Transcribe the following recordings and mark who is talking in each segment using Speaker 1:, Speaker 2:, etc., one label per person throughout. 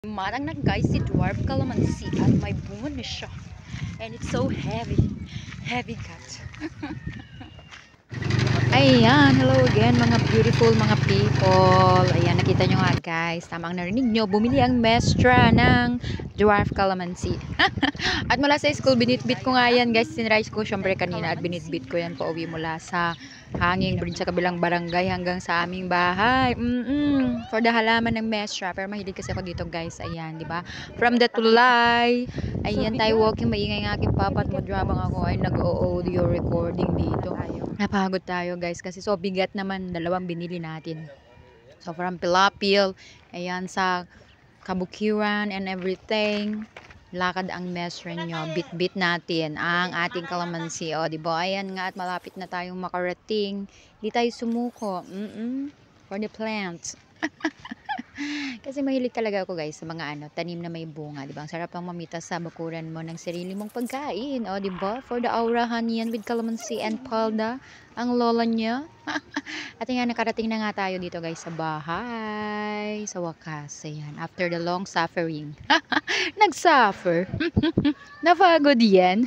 Speaker 1: Marang na guys si dwarf calamansi at may bunga na siya. And it's so heavy. Heavy cut. Ayan, hello again mga beautiful mga people. Ayan, nakita nyo nga guys. Tamang narinig nyo, bumili ang mestra ng dwarf calamansi. At mula sa school, binitbit ko nga yan guys. Sinrice ko syempre kanina at binitbit ko yan pauwi mula sa hanging bridge sa kabilang barangay hanggang sa aming bahay. For the halaman ng mestra. Pero mahilig kasi ako dito guys. Ayan, di ba? From the tulay. Ayan, tayo walking. Maingay ng aking papa at madrabang ako ay nag-audio recording dito. Napagod tayo guys kasi so bigat naman. Dalawang binili natin. So from Pilapil. Ayan, sa Kabukiran and everything. Lakad ang mestra nyo. Bit-bit natin ang ating kalamansi. O, diba? Ayan nga at malapit na tayong makarating. Di tayo sumuko. For the plants. Kasi mahilig talaga ako guys sa mga tanim na may bunga, 'di ba? Ang sarap ang mamita sa bakuran mo ng sarili mong pagkain. O, 'di ba? For the aurahan yan with calamansi and palda, ang lola niya. At nga nakarating na nga tayo dito guys sa bahay. Sa wakas, ayan. After the long suffering. Nag-suffer. Napagod yan.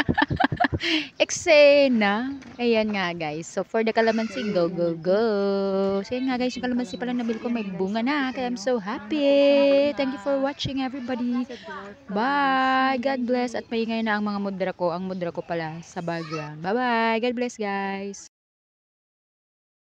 Speaker 1: Eksena. Ayan nga guys. So for the calamansi, go, go, go. So yan nga guys, yung calamansi pala nabil ko may bunga na. Kaya I'm so happy. Thank you for watching everybody. Bye. God bless. At maingay na ang mga mudra ko. Ang mudra ko pala sa background. Bye bye. God bless guys.